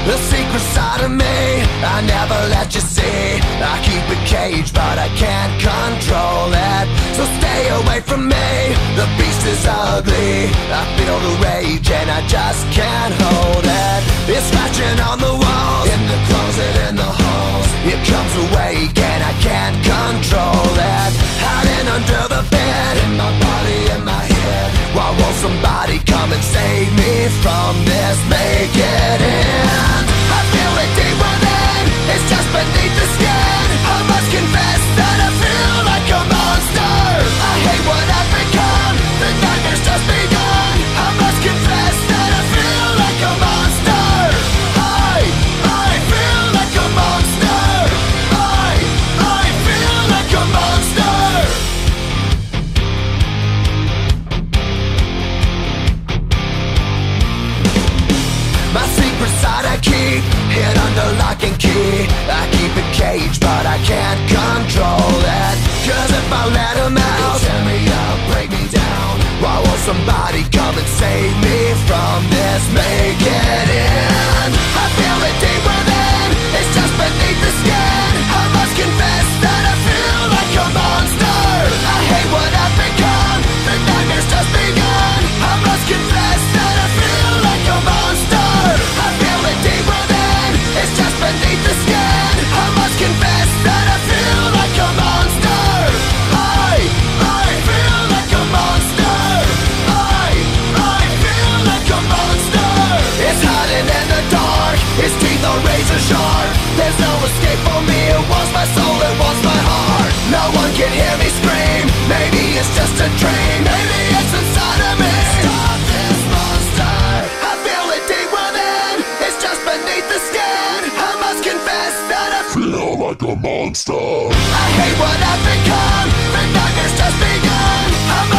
The secret side of me I never let you see. I keep it caged but I can't control it. So stay away from me, the beast is ugly. I feel the rage and I just can't hold it. It's scratching on the walls, in the closet, in the halls. It comes awake and I can't control it. Hiding under the bed, in my body, in my head. Why won't somebody come and save me from this? Make it end. I feel it deep within, it's just beneath the skin. I must confess that I feel like a monster. I hate what I've become, the nightmare's just begun. I must confess that I feel like a monster. I feel like a monster. I feel like a monster. My secret side I keep hid under lock and key. I keep it caged but I can't control it. Cause if I let him out, he'll tear me up, break me down. Why won't somebody come and save me from this? Make it end. I feel it deep within, it's just beneath the skin. I must confess that I feel like a monster. I hate what I've become, the nightmare's just begun. I must confess that I feel like a monster. I feel it deep within, it's just beneath the skin. I must confess that I feel like a monster. I feel like a monster. I feel like a monster. It's hiding in the dark, its teeth are razor sharp. There's no escape for me, it wants my soul, it wants my heart. No one can hear me scream, maybe it's just a dream. Maybe it's inside of me. Stop this monster. I feel it deep within, it's just beneath the skin. I must confess that I feel like a monster. I hate what I've become, the nightmare's just begun.